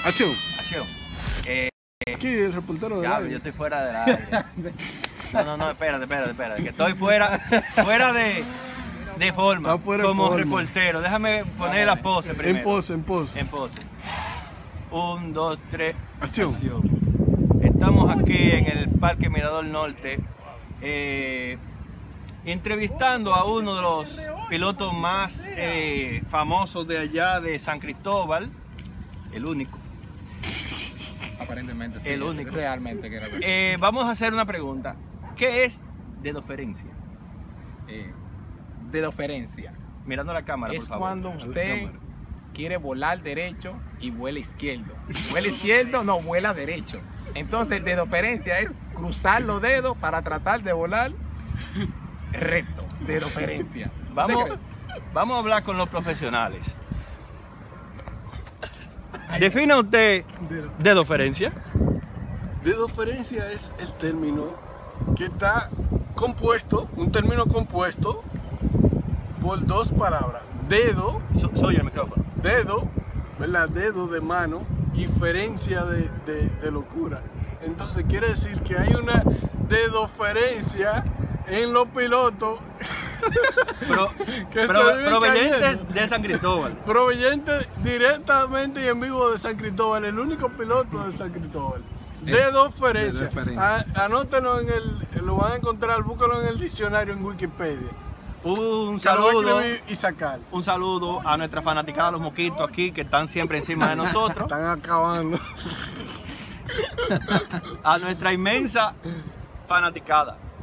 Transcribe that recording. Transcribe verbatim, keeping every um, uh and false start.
Acción. Acción. Eh, Aquí el reportero de ya, yo estoy fuera del aire. No, no, no, espérate, espérate, espérate. Que estoy fuera, fuera de, de forma. Fuera como forma. reportero. Déjame poner la pose primero. En pose, en pose. En pose. Un, dos, tres. Acción. Acción. Estamos aquí en el Parque Mirador Norte. Eh, entrevistando a uno de los pilotos más eh, famosos de allá de San Cristóbal, el único. Aparentemente sí, El es único. realmente que era que sí. Eh, vamos a hacer una pregunta. ¿Qué es dedoferencia? Eh, dedoferencia Mirando a la cámara, es por favor. cuando usted quiere volar derecho y vuela izquierdo. Vuela izquierdo, no, vuela derecho. Entonces, dedoferencia es cruzar los dedos para tratar de volar recto. Dedoferencia. Vamos, vamos a hablar con los profesionales. Defina usted dedoferencia. Dedoferencia es el término que está compuesto, un término compuesto por dos palabras. Dedo, So- soy el micrófono. dedo, ¿verdad? Dedo de mano y ferencia de, de, de locura. Entonces quiere decir que hay una dedoferencia en los pilotos Pro, que pro- se viven provenientes cayendo. de San Cristóbal. Proveniente directamente y en vivo de San Cristóbal, el único piloto de San Cristóbal. Dedoferencia. dedoferencia. A- Anótenlo en el, lo van a encontrar, búsquenlo en el diccionario en Wikipedia. Un Se lo voy a saludo, escribir y sacar. un saludo a nuestra fanaticada, los moquitos aquí que están siempre encima de nosotros. Están acabando. A nuestra inmensa fanaticada.